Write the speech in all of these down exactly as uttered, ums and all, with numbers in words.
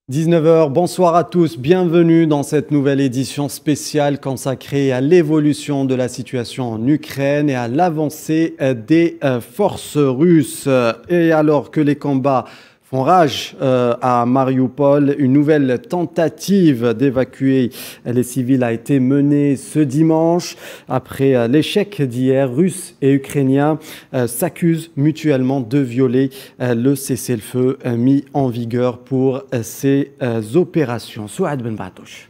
dix-neuf heures, bonsoir à tous, bienvenue dans cette nouvelle édition spéciale consacrée à l'évolution de la situation en Ukraine et à l'avancée des forces russes. Et alors que les combats font rage euh, à Mariupol, une nouvelle tentative d'évacuer les civils a été menée ce dimanche. Après euh, l'échec d'hier, Russes et Ukrainiens euh, s'accusent mutuellement de violer euh, le cessez-le-feu euh, mis en vigueur pour euh, ces euh, opérations. Souad Ben Batouche.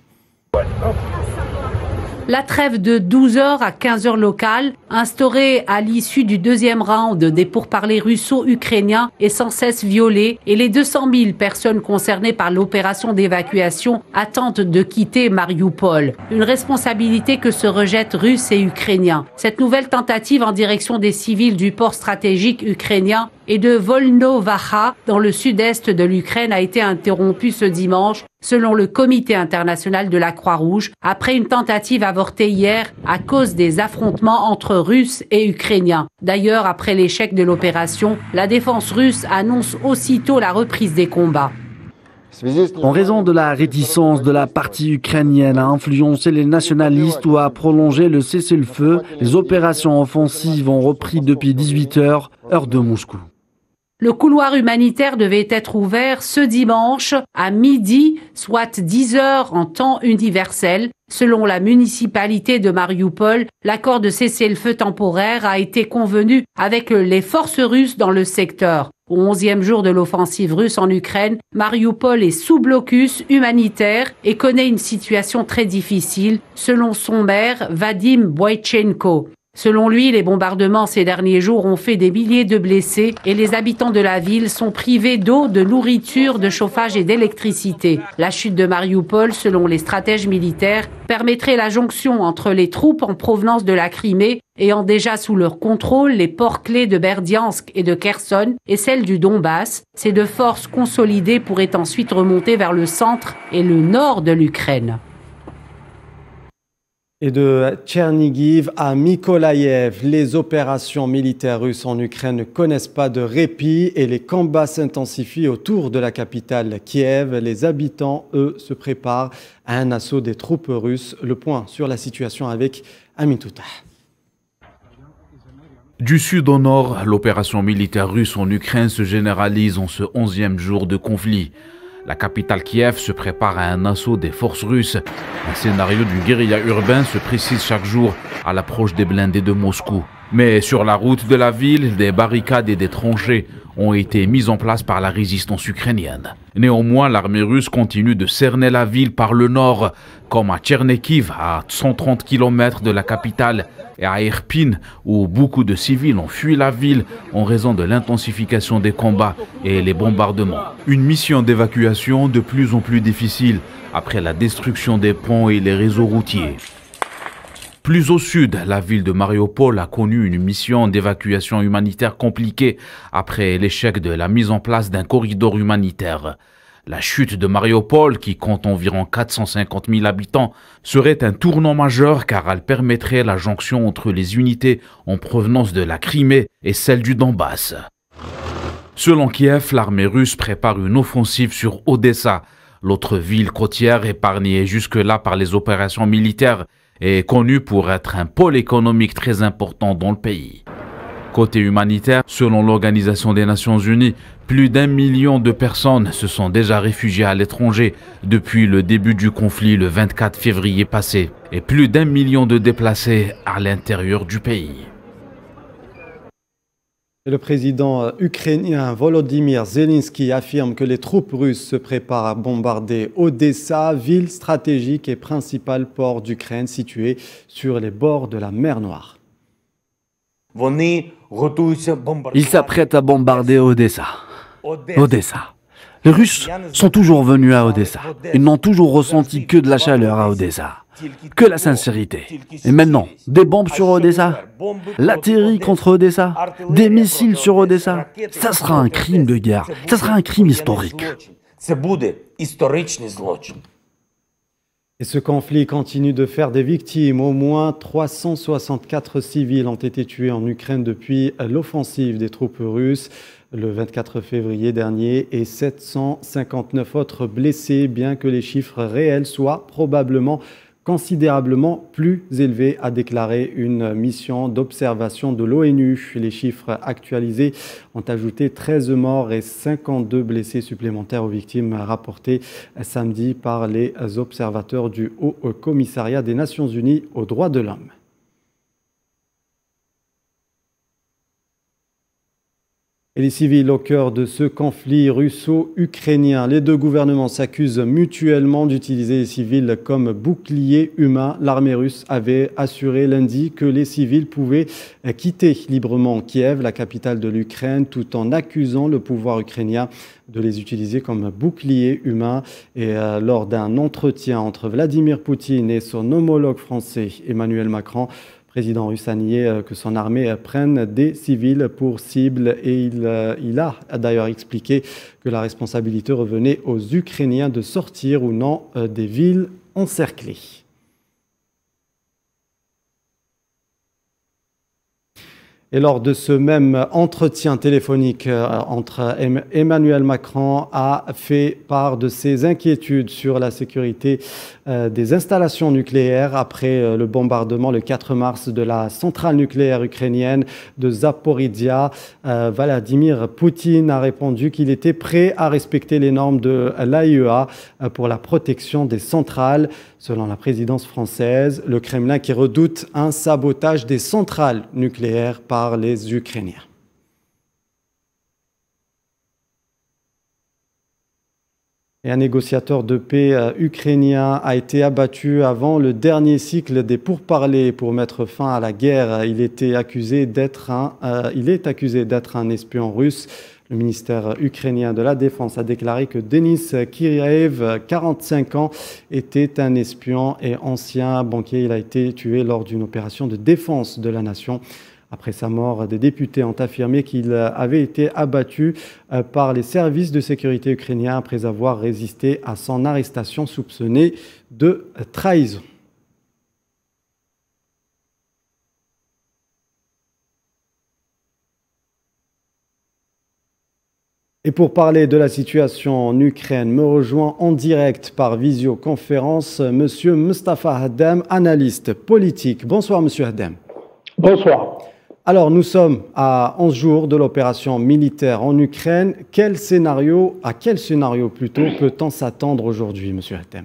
La trêve de douze heures à quinze heures locales, instaurée à l'issue du deuxième round des pourparlers russo-ukrainiens, est sans cesse violée et les deux cent mille personnes concernées par l'opération d'évacuation attendent de quitter Mariupol. Une responsabilité que se rejettent Russes et Ukrainiens. Cette nouvelle tentative en direction des civils du port stratégique ukrainien et de Volnovaha, dans le sud-est de l'Ukraine, a été interrompue ce dimanche, selon le Comité international de la Croix-Rouge, après une tentative avortée hier à cause des affrontements entre Russes et Ukrainiens. D'ailleurs, après l'échec de l'opération, la défense russe annonce aussitôt la reprise des combats. En raison de la réticence de la partie ukrainienne à influencer les nationalistes ou à prolonger le cessez-le-feu, les opérations offensives ont repris depuis dix-huit heures, heure de Moscou. Le couloir humanitaire devait être ouvert ce dimanche à midi, soit dix heures en temps universel. Selon la municipalité de Mariupol, l'accord de cessez-le-feu temporaire a été convenu avec les forces russes dans le secteur. Au onzième jour de l'offensive russe en Ukraine, Mariupol est sous blocus humanitaire et connaît une situation très difficile, selon son maire Vadim Boychenko. Selon lui, les bombardements ces derniers jours ont fait des milliers de blessés et les habitants de la ville sont privés d'eau, de nourriture, de chauffage et d'électricité. La chute de Mariupol, selon les stratèges militaires, permettrait la jonction entre les troupes en provenance de la Crimée ayant déjà sous leur contrôle les ports clés de Berdiansk et de Kherson et celles du Donbass. Ces deux forces consolidées pourraient ensuite remonter vers le centre et le nord de l'Ukraine. Et de Tchernigiv à Mykolaïev, les opérations militaires russes en Ukraine ne connaissent pas de répit et les combats s'intensifient autour de la capitale Kiev. Les habitants, eux, se préparent à un assaut des troupes russes. Le point sur la situation avec Amin Touta. Du sud au nord, l'opération militaire russe en Ukraine se généralise en ce onzième jour de conflit. La capitale Kiev se prépare à un assaut des forces russes. Un scénario d'une guérilla urbaine se précise chaque jour à l'approche des blindés de Moscou. Mais sur la route de la ville, des barricades et des tranchées ont été mises en place par la résistance ukrainienne. Néanmoins, l'armée russe continue de cerner la ville par le nord, comme à Tchernigiv, à cent trente kilomètres de la capitale, et à Irpin, où beaucoup de civils ont fui la ville en raison de l'intensification des combats et les bombardements. Une mission d'évacuation de plus en plus difficile après la destruction des ponts et les réseaux routiers. Plus au sud, la ville de Mariupol a connu une mission d'évacuation humanitaire compliquée après l'échec de la mise en place d'un corridor humanitaire. La chute de Mariupol, qui compte environ quatre cent cinquante mille habitants, serait un tournant majeur car elle permettrait la jonction entre les unités en provenance de la Crimée et celle du Donbass. Selon Kiev, l'armée russe prépare une offensive sur Odessa. L'autre ville côtière épargnée jusque-là par les opérations militaires est connue pour être un pôle économique très important dans le pays. Côté humanitaire, selon l'Organisation des Nations Unies, plus d'un million de personnes se sont déjà réfugiées à l'étranger depuis le début du conflit le vingt-quatre février passé et plus d'un million de déplacés à l'intérieur du pays. Le président ukrainien Volodymyr Zelensky affirme que les troupes russes se préparent à bombarder Odessa, ville stratégique et principal port d'Ukraine situé sur les bords de la mer Noire. Ils s'apprêtent à bombarder Odessa. Odessa. Les Russes sont toujours venus à Odessa. Ils n'ont toujours ressenti que de la chaleur à Odessa, que la sincérité. Et maintenant, des bombes sur Odessa, l'artillerie contre Odessa, des missiles sur Odessa. Ça sera un crime de guerre, ça sera un crime historique. Et ce conflit continue de faire des victimes. Au moins trois cent soixante-quatre civils ont été tués en Ukraine depuis l'offensive des troupes russes. le vingt-quatre février dernier et sept cent cinquante-neuf autres blessés, bien que les chiffres réels soient probablement considérablement plus élevés, a déclaré une mission d'observation de l'ONU. Les chiffres actualisés ont ajouté treize morts et cinquante-deux blessés supplémentaires aux victimes rapportées samedi par les observateurs du Haut Commissariat des Nations Unies aux droits de l'homme. Et les civils au cœur de ce conflit russo-ukrainien. Les deux gouvernements s'accusent mutuellement d'utiliser les civils comme boucliers humains. L'armée russe avait assuré lundi que les civils pouvaient quitter librement Kiev, la capitale de l'Ukraine, tout en accusant le pouvoir ukrainien de les utiliser comme boucliers humains. Et euh, lors d'un entretien entre Vladimir Poutine et son homologue français Emmanuel Macron, le président russe a nié que son armée prenne des civils pour cible et il, il a d'ailleurs expliqué que la responsabilité revenait aux Ukrainiens de sortir ou non des villes encerclées. Et lors de ce même entretien téléphonique entre Emmanuel Macron a fait part de ses inquiétudes sur la sécurité des installations nucléaires après le bombardement le quatre mars de la centrale nucléaire ukrainienne de Zaporizhzhia. Vladimir Poutine a répondu qu'il était prêt à respecter les normes de l'A I E A pour la protection des centrales. Selon la présidence française, le Kremlin qui redoute un sabotage des centrales nucléaires par les Ukrainiens. Et un négociateur de paix ukrainien a été abattu avant le dernier cycle des pourparlers pour mettre fin à la guerre. Il était accusé d'être un, euh, il est accusé d'être un espion russe. Le ministère ukrainien de la Défense a déclaré que Denis Kiriaev, quarante-cinq ans, était un espion et ancien banquier. Il a été tué lors d'une opération de défense de la nation. Après sa mort, des députés ont affirmé qu'il avait été abattu par les services de sécurité ukrainiens après avoir résisté à son arrestation soupçonnée de trahison. Et pour parler de la situation en Ukraine, me rejoint en direct par visioconférence Monsieur Mustafa Haddam, analyste politique. Bonsoir Monsieur Haddam. Bonsoir. Alors nous sommes à onze jours de l'opération militaire en Ukraine. Quel scénario, à quel scénario plutôt peut-on s'attendre aujourd'hui, Monsieur Haddam?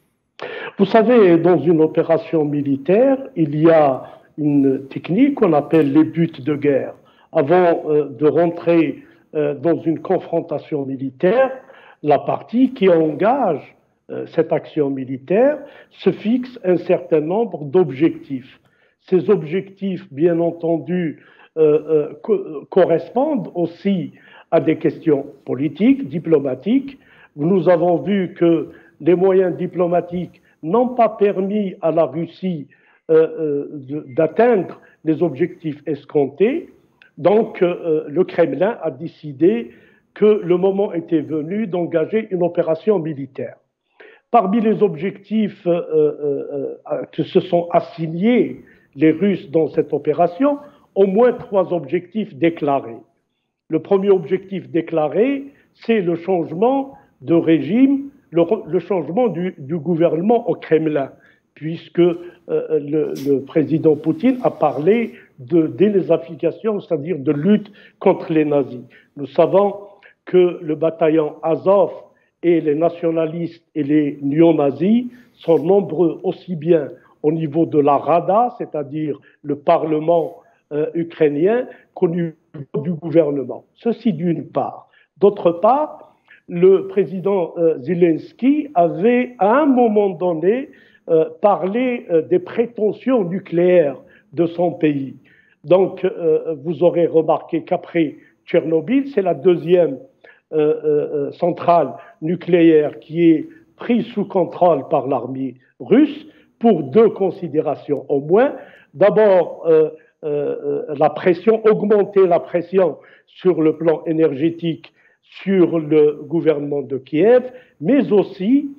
Vous savez, dans une opération militaire, il y a une technique qu'on appelle les buts de guerre. Avant euh, de rentrer dans une confrontation militaire, la partie qui engage euh, cette action militaire se fixe un certain nombre d'objectifs. Ces objectifs, bien entendu, euh, euh, co correspondent aussi à des questions politiques, diplomatiques. Nous avons vu que les moyens diplomatiques n'ont pas permis à la Russie euh, euh, d'atteindre les objectifs escomptés. Donc, euh, le Kremlin a décidé que le moment était venu d'engager une opération militaire. Parmi les objectifs euh, euh, euh, que se sont assignés les Russes dans cette opération, au moins trois objectifs déclarés. Le premier objectif déclaré, c'est le changement de régime, le, le changement du, du gouvernement au Kremlin, puisque euh, le, le président Poutine a parlé de dénazification, c'est-à-dire de lutte contre les nazis. Nous savons que le bataillon Azov et les nationalistes et les néo-nazis sont nombreux aussi bien au niveau de la Rada, c'est-à-dire le Parlement euh, ukrainien, qu'au niveau du gouvernement. Ceci d'une part. D'autre part, le président euh, Zelensky avait à un moment donné euh, parlé euh, des prétentions nucléaires de son pays. Donc, euh, vous aurez remarqué qu'après Tchernobyl, c'est la deuxième euh, euh, centrale nucléaire qui est prise sous contrôle par l'armée russe pour deux considérations au moins. D'abord, euh, euh, la pression, augmenter la pression sur le plan énergétique sur le gouvernement de Kiev, mais aussi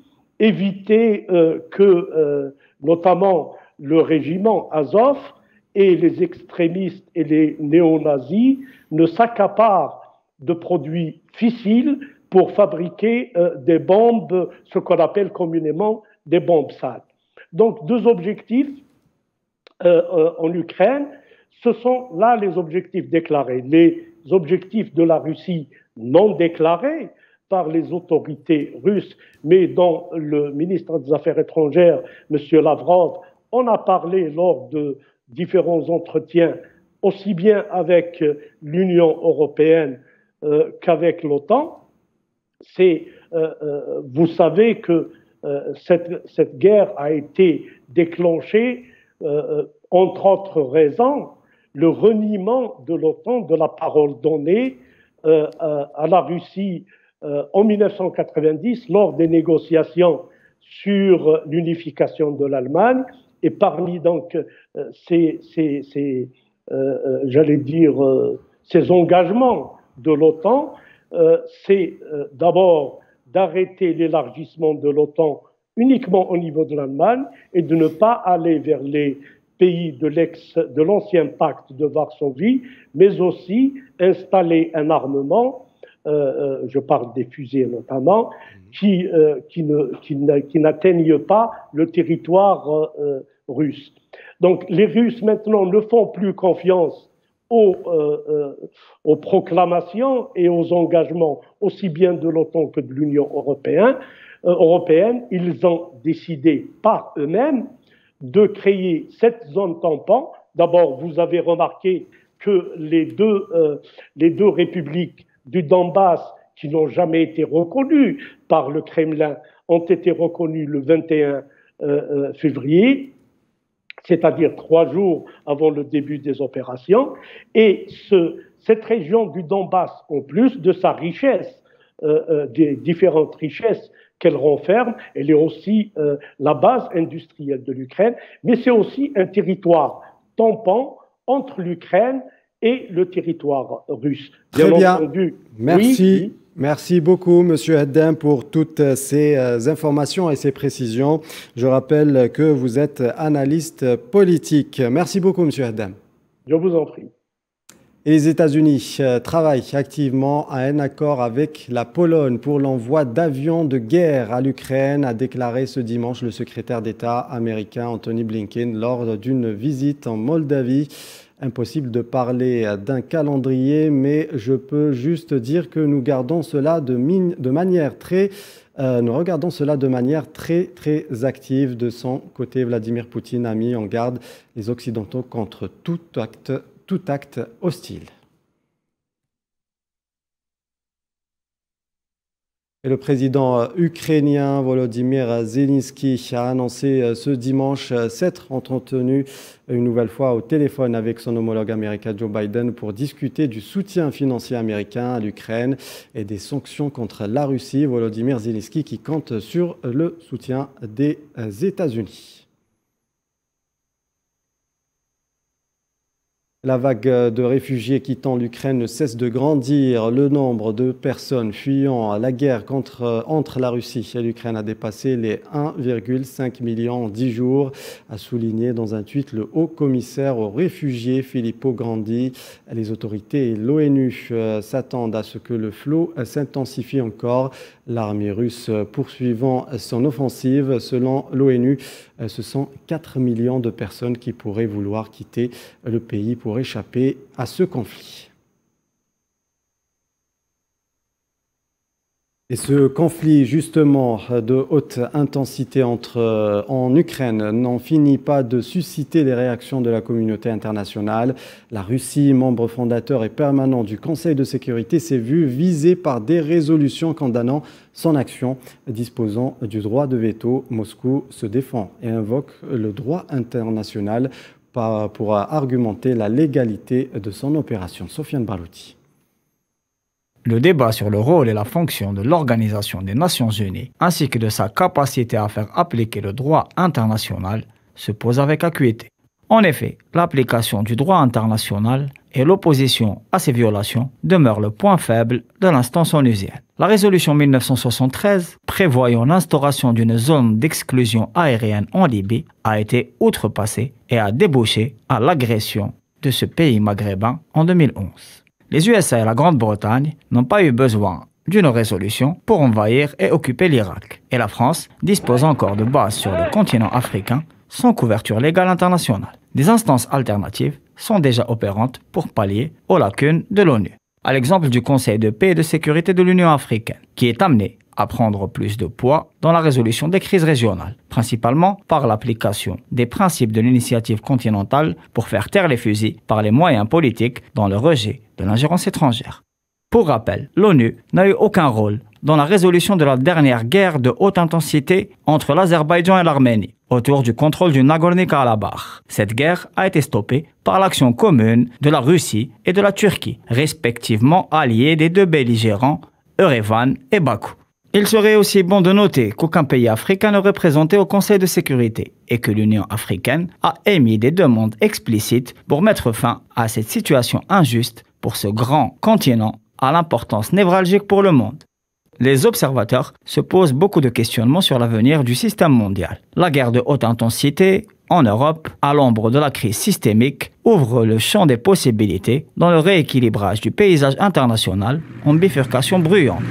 éviter euh, que, euh, notamment, le régiment Azov et les extrémistes et les néo-nazis ne s'accaparent de produits fissiles pour fabriquer euh, des bombes, ce qu'on appelle communément des bombes sales. Donc, deux objectifs euh, euh, en Ukraine, ce sont là les objectifs déclarés. Les objectifs de la Russie non déclarés par les autorités russes, mais dont le ministre des Affaires étrangères, M. Lavrov, on a parlé lors de différents entretiens, aussi bien avec l'Union européenne euh, qu'avec l'OTAN. C'est, euh, euh, vous savez que euh, cette, cette guerre a été déclenchée, euh, entre autres raisons, le reniement de l'OTAN de la parole donnée euh, à, à la Russie euh, en mille neuf cent quatre-vingt-dix lors des négociations sur l'unification de l'Allemagne. Et parmi donc euh, ces, ces, ces euh, j'allais dire, euh, ces engagements de l'OTAN, euh, c'est euh, d'abord d'arrêter l'élargissement de l'OTAN uniquement au niveau de l'Allemagne et de ne pas aller vers les pays de l'ex, de l'ancien pacte de Varsovie, mais aussi installer un armement, euh, je parle des fusées notamment, qui, euh, qui, ne, qui, qui n'atteignent pas le territoire euh, russe. Donc les Russes maintenant ne font plus confiance aux, euh, euh, aux proclamations et aux engagements aussi bien de l'OTAN que de l'Union européenne. Euh, européenne. Ils ont décidé par eux-mêmes de créer cette zone tampon. D'abord, vous avez remarqué que les deux, euh, les deux républiques du Donbass, qui n'ont jamais été reconnues par le Kremlin, ont été reconnues le vingt et un euh, février, c'est-à-dire trois jours avant le début des opérations. Et ce, cette région du Donbass, en plus de sa richesse, euh, euh, des différentes richesses qu'elle renferme, elle est aussi euh, la base industrielle de l'Ukraine, mais c'est aussi un territoire tampon entre l'Ukraine et le territoire russe. Très bien, bien. Entendu, merci. Oui, oui. Merci beaucoup, Monsieur Haddem, pour toutes ces informations et ces précisions. Je rappelle que vous êtes analyste politique. Merci beaucoup, Monsieur Haddem. Je vous en prie. Et les États-Unis travaillent activement à un accord avec la Pologne pour l'envoi d'avions de guerre à l'Ukraine, a déclaré ce dimanche le secrétaire d'État américain Anthony Blinken lors d'une visite en Moldavie. Impossible de parler d'un calendrier, mais je peux juste dire que nous gardons cela de, mine, de manière très, euh, nous regardons cela de manière très très active. De son côté, Vladimir Poutine a mis en garde les Occidentaux contre tout acte, tout acte hostile. Et le président ukrainien Volodymyr Zelensky a annoncé ce dimanche s'être entretenu une nouvelle fois au téléphone avec son homologue américain Joe Biden pour discuter du soutien financier américain à l'Ukraine et des sanctions contre la Russie. Volodymyr Zelensky qui compte sur le soutien des États-Unis. La vague de réfugiés quittant l'Ukraine ne cesse de grandir. Le nombre de personnes fuyant la guerre contre, entre la Russie et l'Ukraine a dépassé les un virgule cinq million en dix jours, a souligné dans un tweet le haut-commissaire aux réfugiés Filippo Grandi. Les autorités et l'ONU s'attendent à ce que le flot s'intensifie encore. L'armée russe poursuivant son offensive, selon l'ONU, ce sont quatre millions de personnes qui pourraient vouloir quitter le pays pour échapper à ce conflit. Et ce conflit, justement, de haute intensité entre, en Ukraine n'en finit pas de susciter les réactions de la communauté internationale. La Russie, membre fondateur et permanent du Conseil de sécurité, s'est vue visée par des résolutions condamnant son action, disposant du droit de veto. Moscou se défend et invoque le droit international pour argumenter la légalité de son opération. Sofiane Balouti. Le débat sur le rôle et la fonction de l'Organisation des Nations Unies, ainsi que de sa capacité à faire appliquer le droit international, se pose avec acuité. En effet, l'application du droit international et l'opposition à ces violations demeurent le point faible de l'instance onusienne. La résolution mille neuf cent soixante-treize, prévoyant l'instauration d'une zone d'exclusion aérienne en Libye, a été outrepassée et a débouché à l'agression de ce pays maghrébin en deux mille onze. Les U S A et la Grande-Bretagne n'ont pas eu besoin d'une résolution pour envahir et occuper l'Irak. Et la France dispose encore de bases sur le continent africain sans couverture légale internationale. Des instances alternatives sont déjà opérantes pour pallier aux lacunes de l'ONU. À l'exemple du Conseil de paix et de sécurité de l'Union africaine, qui est amené à prendre plus de poids dans la résolution des crises régionales, principalement par l'application des principes de l'initiative continentale pour faire taire les fusils par les moyens politiques dans le rejet de l'ingérence étrangère. Pour rappel, l'ONU n'a eu aucun rôle dans la résolution de la dernière guerre de haute intensité entre l'Azerbaïdjan et l'Arménie, autour du contrôle du Nagorno-Karabakh. Cette guerre a été stoppée par l'action commune de la Russie et de la Turquie, respectivement alliés des deux belligérants, Erevan et Bakou. Il serait aussi bon de noter qu'aucun pays africain n'est représenté au Conseil de sécurité et que l'Union africaine a émis des demandes explicites pour mettre fin à cette situation injuste pour ce grand continent à l'importance névralgique pour le monde. Les observateurs se posent beaucoup de questionnements sur l'avenir du système mondial. La guerre de haute intensité en Europe, à l'ombre de la crise systémique, ouvre le champ des possibilités dans le rééquilibrage du paysage international en bifurcation bruyante.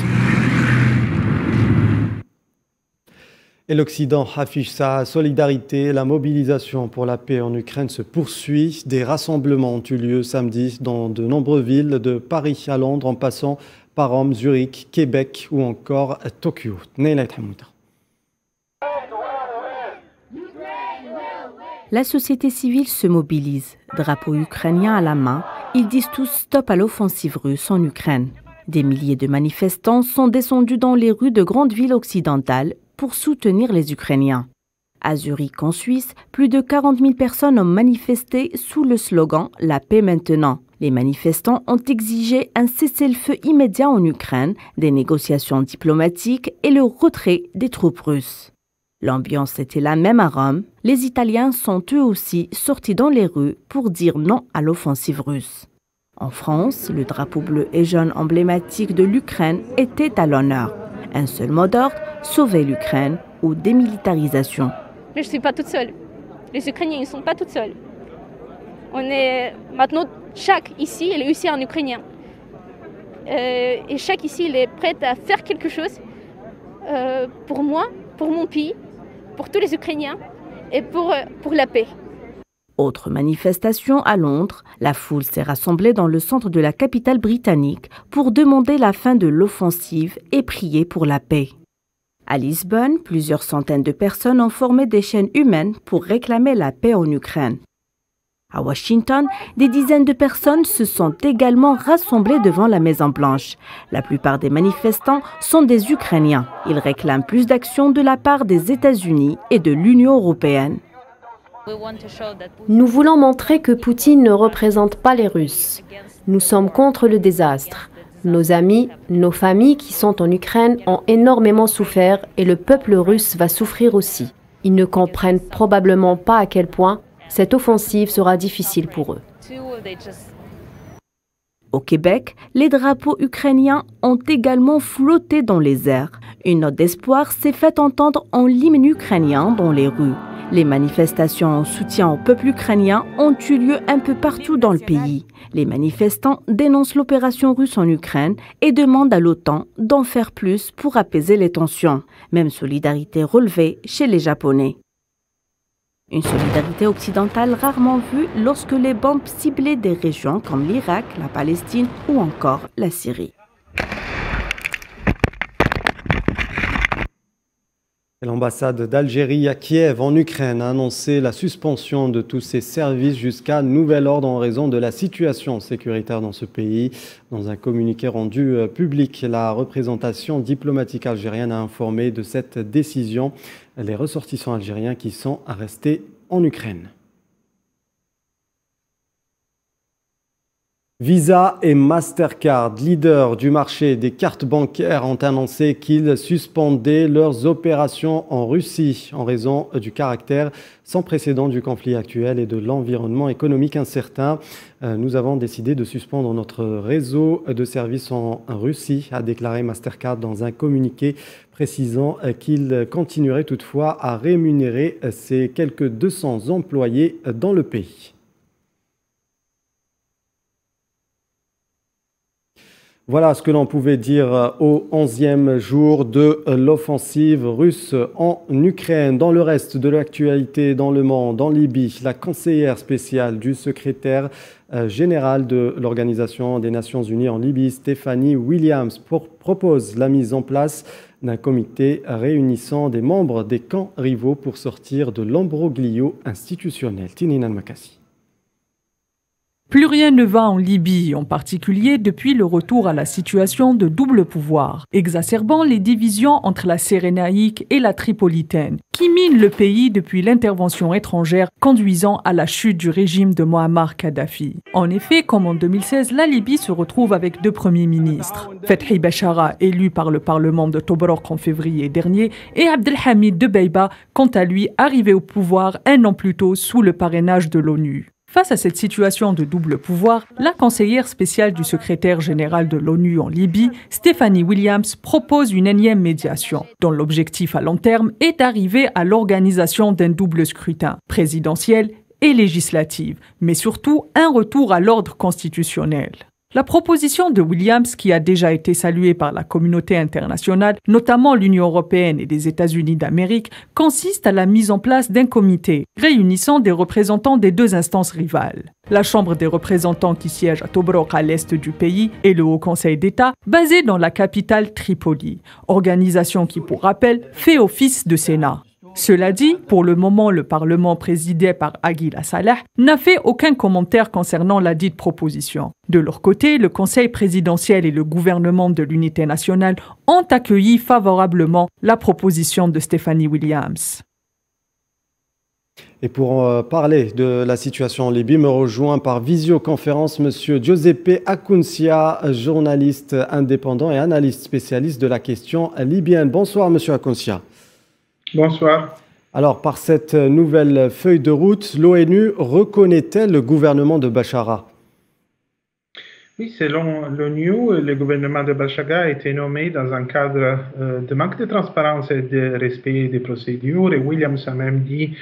Et l'Occident affiche sa solidarité. La mobilisation pour la paix en Ukraine se poursuit. Des rassemblements ont eu lieu samedi dans de nombreuses villes, de Paris à Londres, en passant par Rome, Zurich, Québec ou encore Tokyo. La société civile se mobilise. Drapeau ukrainien à la main, ils disent tous stop à l'offensive russe en Ukraine. Des milliers de manifestants sont descendus dans les rues de grandes villes occidentales pour soutenir les Ukrainiens. À Zurich, en Suisse, plus de quarante mille personnes ont manifesté sous le slogan « La paix maintenant ». Les manifestants ont exigé un cessez-le-feu immédiat en Ukraine, des négociations diplomatiques et le retrait des troupes russes. L'ambiance était la même à Rome. Les Italiens sont eux aussi sortis dans les rues pour dire non à l'offensive russe. En France, le drapeau bleu et jaune emblématique de l'Ukraine était à l'honneur. Un seul mot d'ordre, sauver l'Ukraine ou démilitarisation. Je ne suis pas toute seule. Les Ukrainiens ne sont pas toutes seuls. On est maintenant, chaque ici, il est aussi un Ukrainien. Euh, et chaque ici, il est prêt à faire quelque chose euh, pour moi, pour mon pays, pour tous les Ukrainiens et pour, pour la paix. Autre manifestation à Londres, la foule s'est rassemblée dans le centre de la capitale britannique pour demander la fin de l'offensive et prier pour la paix. À Lisbonne, plusieurs centaines de personnes ont formé des chaînes humaines pour réclamer la paix en Ukraine. À Washington, des dizaines de personnes se sont également rassemblées devant la Maison-Blanche. La plupart des manifestants sont des Ukrainiens. Ils réclament plus d'action de la part des États-Unis et de l'Union européenne. Nous voulons montrer que Poutine ne représente pas les Russes. Nous sommes contre le désastre. Nos amis, nos familles qui sont en Ukraine ont énormément souffert et le peuple russe va souffrir aussi. Ils ne comprennent probablement pas à quel point cette offensive sera difficile pour eux. Au Québec, les drapeaux ukrainiens ont également flotté dans les airs. Une note d'espoir s'est fait entendre en l'hymne ukrainien dans les rues. Les manifestations en soutien au peuple ukrainien ont eu lieu un peu partout dans le pays. Les manifestants dénoncent l'opération russe en Ukraine et demandent à l'OTAN d'en faire plus pour apaiser les tensions. Même solidarité relevée chez les Japonais. Une solidarité occidentale rarement vue lorsque les bombes ciblaient des régions comme l'Irak, la Palestine ou encore la Syrie. L'ambassade d'Algérie à Kiev, en Ukraine, a annoncé la suspension de tous ses services jusqu'à nouvel ordre en raison de la situation sécuritaire dans ce pays. Dans un communiqué rendu public, la représentation diplomatique algérienne a informé de cette décision les ressortissants algériens qui sont restés en Ukraine. Visa et Mastercard, leaders du marché des cartes bancaires, ont annoncé qu'ils suspendaient leurs opérations en Russie en raison du caractère sans précédent du conflit actuel et de l'environnement économique incertain. Nous avons décidé de suspendre notre réseau de services en Russie, a déclaré Mastercard dans un communiqué précisant qu'il continuerait toutefois à rémunérer ses quelques deux cents employés dans le pays. Voilà ce que l'on pouvait dire au onzième jour de l'offensive russe en Ukraine. Dans le reste de l'actualité dans le monde, en Libye, la conseillère spéciale du secrétaire général de l'Organisation des Nations Unies en Libye, Stephanie Williams, pour, propose la mise en place d'un comité réunissant des membres des camps rivaux pour sortir de l'embroglio institutionnel. Tinina Makassi. Plus rien ne va en Libye, en particulier depuis le retour à la situation de double pouvoir, exacerbant les divisions entre la Cyrénaïque et la Tripolitaine, qui minent le pays depuis l'intervention étrangère conduisant à la chute du régime de Muammar Kadhafi. En effet, comme en deux mille seize, la Libye se retrouve avec deux premiers ministres. Fethi Bachara, élu par le Parlement de Tobruk en février dernier, et Abdelhamid Debeiba, quant à lui, arrivé au pouvoir un an plus tôt sous le parrainage de l'ONU. Face à cette situation de double pouvoir, la conseillère spéciale du secrétaire général de l'ONU en Libye, Stephanie Williams, propose une énième médiation, dont l'objectif à long terme est d'arriver à l'organisation d'un double scrutin, présidentiel et législatif, mais surtout un retour à l'ordre constitutionnel. La proposition de Williams, qui a déjà été saluée par la communauté internationale, notamment l'Union européenne et les États-Unis d'Amérique, consiste à la mise en place d'un comité réunissant des représentants des deux instances rivales. La Chambre des représentants qui siège à Tobruk à l'est du pays et le Haut Conseil d'État, basé dans la capitale Tripoli, organisation qui, pour rappel, fait office de Sénat. Cela dit, pour le moment, le Parlement présidé par Aguila Salah n'a fait aucun commentaire concernant la dite proposition. De leur côté, le Conseil présidentiel et le gouvernement de l'unité nationale ont accueilli favorablement la proposition de Stephanie Williams. Et pour euh, parler de la situation en Libye, me rejoint par visioconférence M. Giuseppe Acconcia, journaliste indépendant et analyste spécialiste de la question libyenne. Bonsoir M. Acconcia. Bonsoir. Alors, par cette nouvelle feuille de route, l'ONU reconnaît-elle le gouvernement de Bachara? Oui, selon l'ONU, le gouvernement de Bachara a été nommé dans un cadre euh, de manque de transparence et de respect des procédures. Et Williams a même dit,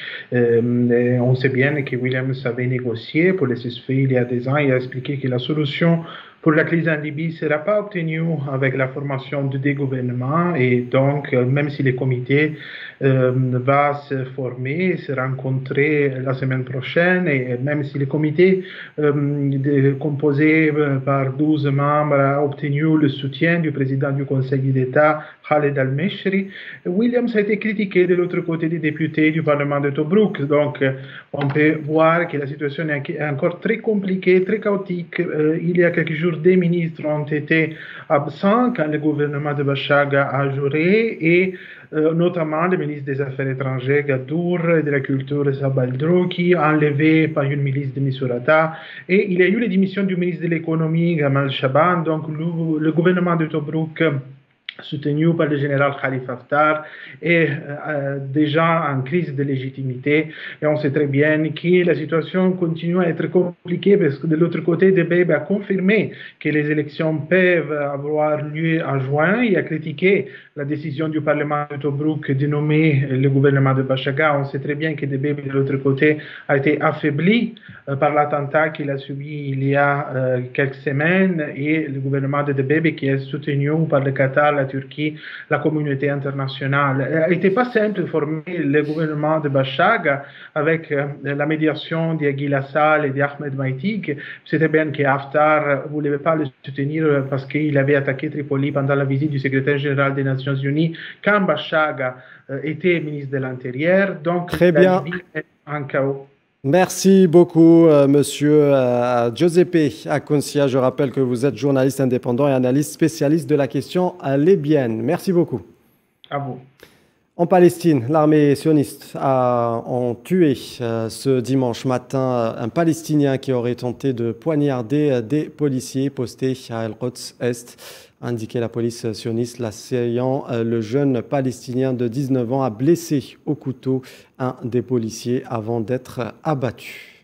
euh, on sait bien que Williams avait négocié pour les suspects il y a des ans et a expliqué que la solution pour la crise en Libye ne sera pas obtenue avec la formation de des gouvernements. Et donc, même si le comité euh, va se former, se rencontrer la semaine prochaine, et même si le comité euh, de, composé par douze membres a obtenu le soutien du président du Conseil d'État, Khaled al-Meshri, Williams a été critiqué de l'autre côté des députés du Parlement de Tobruk. Donc, on peut voir que la situation est encore très compliquée, très chaotique. Euh, il y a quelques jours, des ministres ont été absents quand le gouvernement de Bachara a juré, et euh, notamment le ministre des Affaires étrangères Gadour et de la Culture Sabaldro, qui a enlevé par une milice de Misurata, et il y a eu les démissions du ministre de l'économie Gamal Shaban. Donc le, le gouvernement de Tobruk, soutenu par le général Khalifa Haftar, est euh, déjà en crise de légitimité, et on sait très bien que la situation continue à être compliquée parce que de l'autre côté, Debeiba a confirmé que les élections peuvent avoir lieu en juin et a critiqué la décision du Parlement de Tobruk de nommer le gouvernement de Bachara. On sait très bien que Debeiba de l'autre côté a été affaibli euh, par l'attentat qu'il a subi il y a euh, quelques semaines, et le gouvernement de Debeiba qui est soutenu par le Qatar, la Turquie, la communauté internationale. Il n'était pas simple de former le gouvernement de Bachara avec euh, la médiation d'Aguila Sall et d'Ahmed Maïtik. C'était bien que Haftar ne voulait pas le soutenir parce qu'il avait attaqué Tripoli pendant la visite du secrétaire général des Nations Unies quand Bachara euh, était ministre de l'Intérieur. Donc, très la bien. Libye est en chaos. Merci beaucoup, euh, monsieur euh, Giuseppe Acconcia. Je rappelle que vous êtes journaliste indépendant et analyste spécialiste de la question libyenne. Merci beaucoup. À vous. En Palestine, l'armée sioniste a ont tué euh, ce dimanche matin un Palestinien qui aurait tenté de poignarder des policiers postés à El-Quds Est. Indiqué la police sioniste, l'assaillant, le jeune Palestinien de dix-neuf ans, a blessé au couteau un des policiers avant d'être abattu.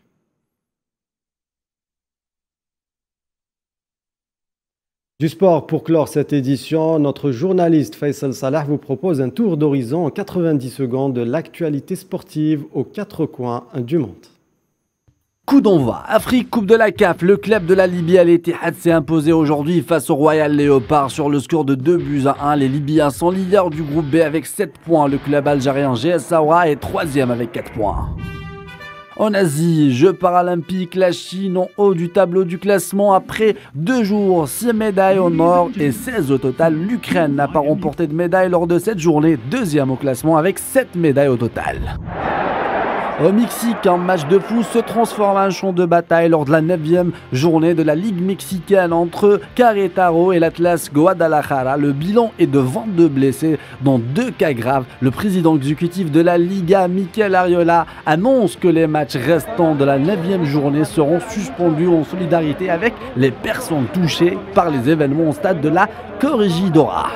Du sport pour clore cette édition, notre journaliste Faisal Salah vous propose un tour d'horizon en quatre-vingt-dix secondes de l'actualité sportive aux quatre coins du monde. Coup d'envoi, Afrique Coupe de la C A F, le club de la Libye Al Ittihad s'est imposé aujourd'hui face au Royal Léopard sur le score de deux buts à un. Les Libyens sont leaders du groupe B avec sept points. Le club algérien G S Saoura est troisième avec quatre points. En Asie, Jeux paralympiques, la Chine en haut du tableau du classement après deux jours, six médailles au nord et seize au total. L'Ukraine n'a pas remporté de médaille lors de cette journée, deuxième au classement avec sept médailles au total. Au Mexique, un match de foot se transforme en champ de bataille lors de la neuvième journée de la Ligue mexicaine entre Querétaro et l'Atlas Guadalajara. Le bilan est de vingt-deux blessés, dont deux cas graves. Le président exécutif de la Liga, Mikel Arriola, annonce que les matchs restants de la neuvième journée seront suspendus en solidarité avec les personnes touchées par les événements au stade de la Corregidora.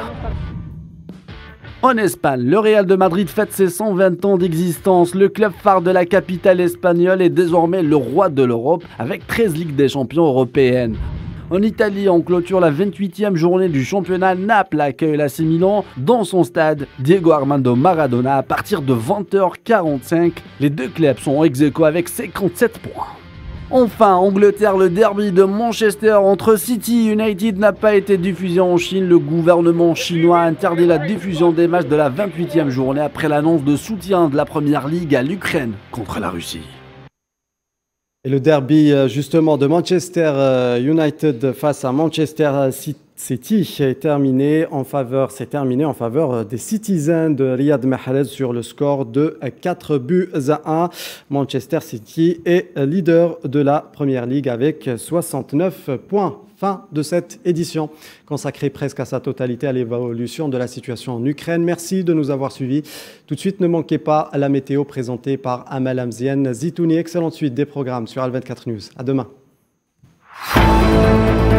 En Espagne, le Real de Madrid fête ses cent vingt ans d'existence. Le club phare de la capitale espagnole est désormais le roi de l'Europe avec treize Ligues des champions européennes. En Italie, on clôture la vingt-huitième journée du championnat. Naples accueille l'A C Milan dans son stade Diego Armando Maradona à partir de vingt heures quarante-cinq. Les deux clubs sont ex aequo avec cinquante-sept points. Enfin, Angleterre, le derby de Manchester entre City et United n'a pas été diffusé en Chine. Le gouvernement chinois a interdit la diffusion des matchs de la vingt-huitième journée après l'annonce de soutien de la Première Ligue à l'Ukraine contre la Russie. Et le derby justement de Manchester United face à Manchester City est terminé en faveur, c'est terminé en faveur des Citizens de Riyad Mahrez sur le score de quatre buts à un. Manchester City est leader de la Première Ligue avec soixante-neuf points. Fin de cette édition consacrée presque à sa totalité à l'évolution de la situation en Ukraine. Merci de nous avoir suivis. Tout de suite, ne manquez pas la météo présentée par Amal Amzienne Zitouni. Excellente suite des programmes sur Al vingt-quatre News. À demain.